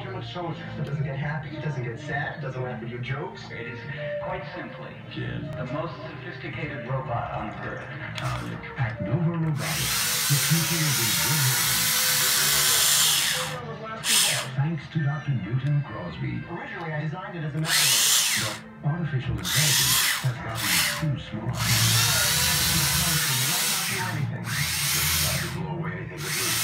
ultimate soldier. It doesn't get happy, it doesn't get sad, it doesn't laugh at your jokes. It is quite simply Jim. the most sophisticated robot on Earth. At Nova Robotics, the future is in good hands. Thanks to Dr. Newton Crosby. Originally, I designed it as a manual. But artificial intelligence has gotten too smart. Do anything. Just decide to blow away anything but loose.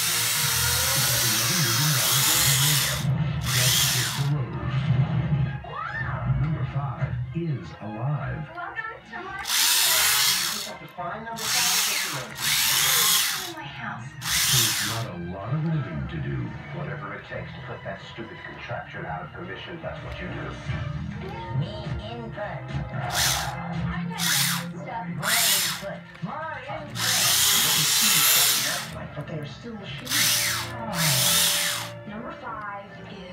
Number 5 is alive. Welcome to my You just have to find number 5 in my house. There's not a lot of living to do. Whatever it takes to put that stupid contraption out of commission, that's what you do. Me input. I know stuff. My input. My input. But they are still machines. Number 5 is